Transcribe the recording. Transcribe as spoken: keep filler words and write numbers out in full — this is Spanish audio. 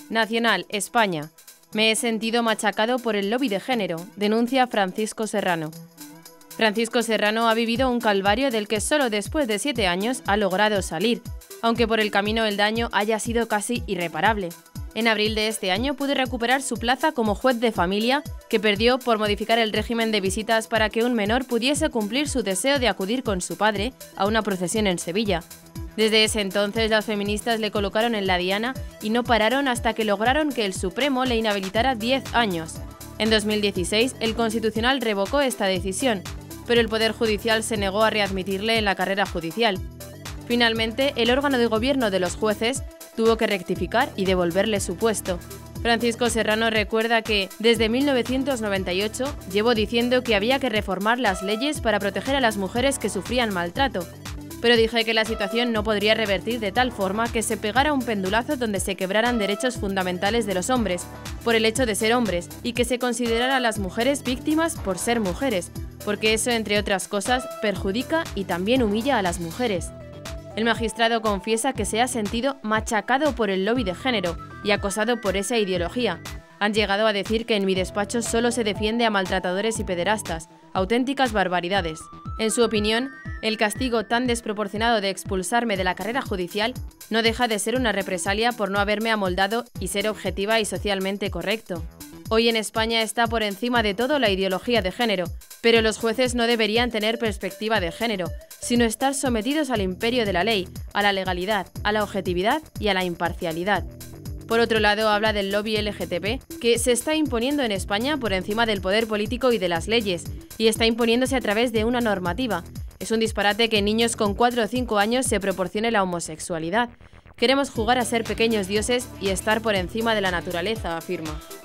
Nacional, España. Me he sentido machacado por el lobby de género, denuncia Francisco Serrano. Francisco Serrano ha vivido un calvario del que solo después de siete años ha logrado salir, aunque por el camino el daño haya sido casi irreparable. En abril de este año pudo recuperar su plaza como juez de familia, que perdió por modificar el régimen de visitas para que un menor pudiese cumplir su deseo de acudir con su padre a una procesión en Sevilla. Desde ese entonces las feministas le colocaron en la diana y no pararon hasta que lograron que el Supremo le inhabilitara diez años. En dos mil dieciséis el Constitucional revocó esta decisión, pero el Poder Judicial se negó a readmitirle en la carrera judicial. Finalmente, el órgano de gobierno de los jueces tuvo que rectificar y devolverle su puesto. Francisco Serrano recuerda que, desde mil novecientos noventa y ocho, llevó diciendo que había que reformar las leyes para proteger a las mujeres que sufrían maltrato. Pero dije que la situación no podría revertir de tal forma que se pegara un pendulazo donde se quebraran derechos fundamentales de los hombres, por el hecho de ser hombres, y que se considerara a las mujeres víctimas por ser mujeres, porque eso, entre otras cosas, perjudica y también humilla a las mujeres. El magistrado confiesa que se ha sentido machacado por el lobby de género y acosado por esa ideología. Han llegado a decir que en mi despacho solo se defiende a maltratadores y pederastas, auténticas barbaridades. En su opinión, el castigo tan desproporcionado de expulsarme de la carrera judicial no deja de ser una represalia por no haberme amoldado y ser objetiva y socialmente correcto. Hoy en España está por encima de todo la ideología de género, pero los jueces no deberían tener perspectiva de género, sino estar sometidos al imperio de la ley, a la legalidad, a la objetividad y a la imparcialidad. Por otro lado, habla del lobby L G T B, que se está imponiendo en España por encima del poder político y de las leyes, y está imponiéndose a través de una normativa. Es un disparate que en niños con cuatro o cinco años se proporcione la homosexualidad. Queremos jugar a ser pequeños dioses y estar por encima de la naturaleza, afirma.